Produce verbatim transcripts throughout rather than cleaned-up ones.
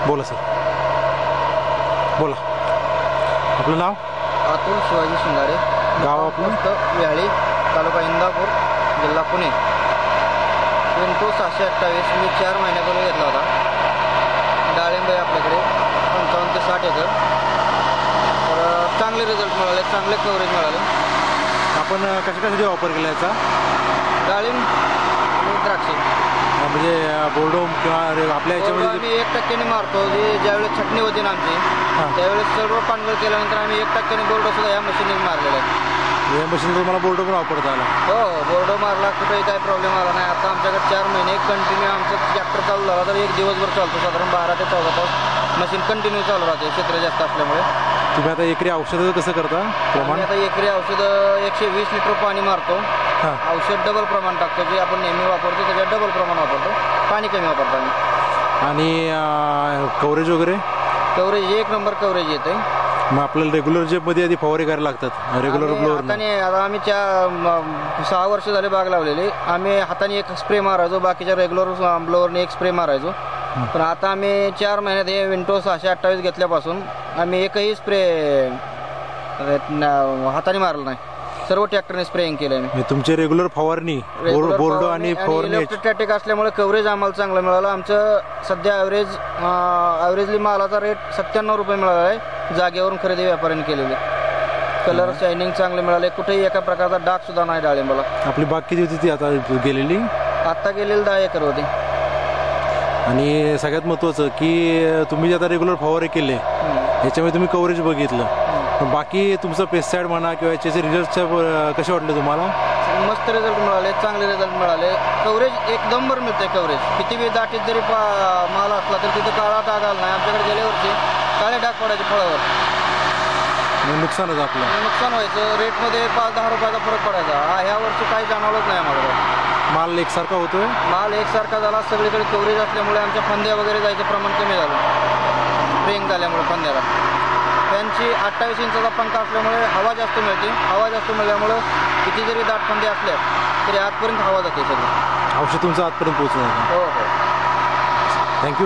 बोला सर, बोला आपलं नाव. अतुल शिवाजी शिंगाडे, गाव आपलं व्याळी, तालुका इंदापूर, जिल्हा पुणे. विंटो सहाशे अठ्ठावीस मी चार महिन्यापूर्वी घेतला होता. डाळिंब आहे आपल्याकडे पंचावन्न ते साठ एकर. तर चांगले रिझल्ट मिळाले, चांगले कव्हरेज मिळाले. आपण कशा कशासाठी वापर केला याचा? डाळिंब आणि द्राक्षे म्हणजे बोर्डो किंवा आपल्या याच्यामध्ये आम्ही एक टक्क्याने मारतो. जे ज्यावेळेस छटणी होती ना आमची, त्यावेळेस सर्व पानगळ केल्यानंतर आम्ही एक टक्क्याने बोर्डो सुद्धा या मशीनने मारलेला आहे. या मशीन तुम्हाला बोर्डो पण वापरता आला? हो, बोर्डो मारला, कुठेही काही प्रॉब्लेम आला नाही. आता आमच्याकडे चार महिने कंटिन्यू आमचं ट्रॅक्टर चालू झाला तर एक दिवसभर चालतो. साधारण बारा ते चौदा तास मशीन कंटिन्यू चालू राहते, क्षेत्र जास्त असल्यामुळे. तुम्ही आता एकरी औषधं कसं करता प्रमाण? आता एकरी औषधं एकशे वीस लिटर पाणी मारतो. औषध डबल प्रमाण टाकतो. जे आपण नेहमी वापरतो त्याच्यात डबल प्रमाण वापरतो. पाणी कमी वापरतो आम्ही. आणि कव्हरेज वगैरे? कव्हरेज एक नंबर कव्हरेज येते. मग आपल्याला रेग्युलर जे मध्ये आधी फवारे करायला लागतात रेग्युलर ब्लोअर? हाताने आता आम्ही च्या सहा वर्ष झाले बाग लावलेली. आम्ही हाताने एक स्प्रे मारायचो, बाकीच्या रेग्युलर ब्लोअरने एक स्प्रे मारायचो. पण आता आम्ही चार महिन्यात हे विंटो सहाशे अठ्ठावीस घेतल्यापासून आम्ही एकही स्प्रे हाताने मारला नाही. सर्व ट्रॅक्टरने स्प्रेइंग केलं आहे. तुमचे रेग्युलर फवारणी बोर्डो आणि फवारणी इलेक्ट्रोस्टॅटिक असल्यामुळे कव्हरेज आम्हाला चांगलं मिळालं. आमचं सध्या ॲव्हरेज ॲव्हरेजली मालाचा रेट सत्त्याण्णव रुपये मिळाला आहे. जागेवरून खरेदी व्यापाऱ्यांनी केलेली. कलर शायनिंग चांगले मिळाले. कुठेही एका प्रकारचा डाग सुद्धा नाही डाळिंबाला. आपली बाग किती होती ती आता गेलेली? आता गेलेली दहा एकर होती. आणि सगळ्यात महत्त्वाचं की तुम्ही जे आता रेग्युलर फवारे केले याच्यामध्ये तुम्ही कव्हरेज बघितलं, बाकी तुमचं पेस्टिसाइड म्हणा किंवा याचे रिझल्ट कसे वाटले तुम्हाला? मस्त रिझल्ट मिळाले, चांगले रिझल्ट मिळाले. कव्हरेज एक नंबर मिळते. कव्हरेज किती बी दाटीत जरी माल असला तर तिथे काळा डाग आला नाही. आमच्याकडे गेल्या वर्षी काळे डाग पडायचे फळावर. नुकसानच आपलं नुकसान व्हायचं. रेटमध्ये पाच दहा रुपयाचा फरक पडायचा. ह्या वर्षी काही जाणवलंच नाही आम्हाला. माल एकसारखा होतोय, माल एकसारखा झाला. सगळीकडे कव्हरेज असल्यामुळे आमच्या फांद्या वगैरे जायचं प्रमाण कमी झालं. स्प्रेइंग झाल्यामुळे फांद्याला त्यांची अठ्ठावीस इंचाचा पंखा असल्यामुळे हवा जास्त मिळते. हवा जास्त मिळाल्यामुळं किती जरी दाट फांदे असल्या तरी आतपर्यंत हवा जाते. सगळं औषध तुमचं आतपर्यंत पोहोचणार. हो हो, थँक्यू.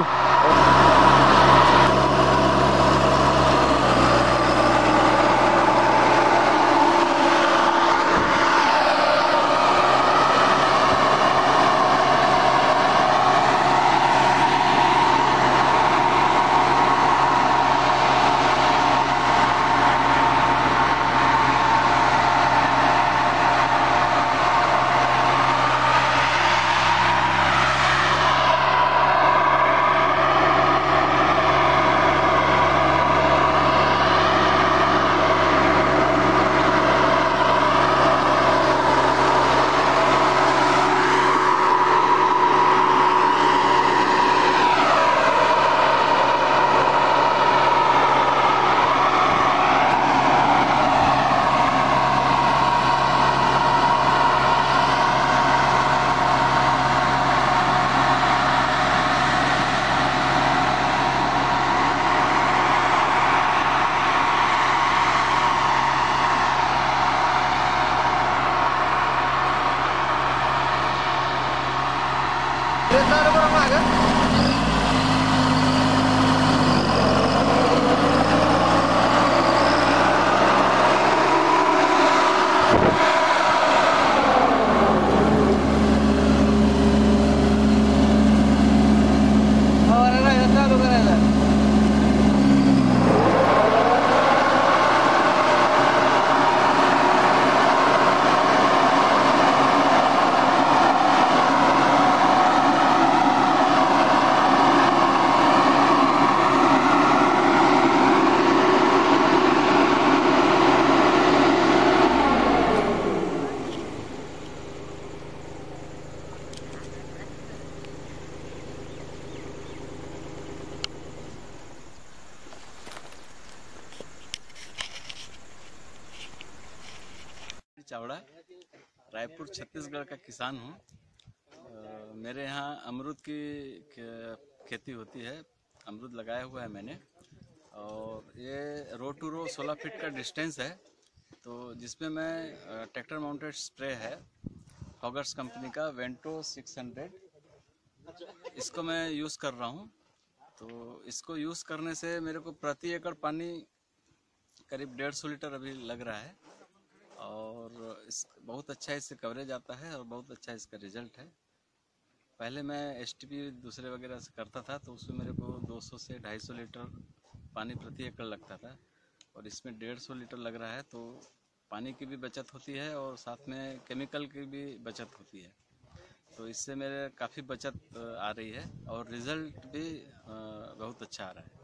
चावड़ा, रायपुर छत्तीसगढ़ का किसान हूँ। मेरे यहाँ अमरूद की खेती होती है। अमरूद लगाया हुआ है मैंने, और ये रो टू रो सोलह फीट का डिस्टेंस है। तो जिसमें मैं ट्रैक्टर माउंटेड स्प्रे है हॉगर्स कंपनी का वेंटो सिक्स हंड्रेड, इसको मैं यूज़ कर रहा हूँ। तो इसको यूज़ करने से मेरे को प्रति एकड़ पानी करीब डेढ़ सौ लीटर अभी लग रहा है और इस बहुत अच्छा इससे कवरेज आता है और बहुत अच्छा इसका रिजल्ट है। पहले मैं एस टी पी दूसरे वगैरह से करता था तो उसमें मेरे को दो सौ से ढाई सौ लीटर पानी प्रति एकड़ लगता था और इसमें डेढ़ सौ लीटर लग रहा है, तो पानी की भी बचत होती है और साथ में केमिकल की भी बचत होती है। तो इससे मेरे काफ़ी बचत आ रही है और रिज़ल्ट भी बहुत अच्छा आ रहा है।